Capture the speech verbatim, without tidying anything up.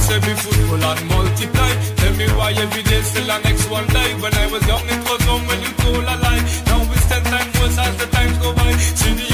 say be fruitful and multiply. Tell me why every day still the next one die. When I was young it was home when you told a lie. Now it's ten times worse as the times go by. See the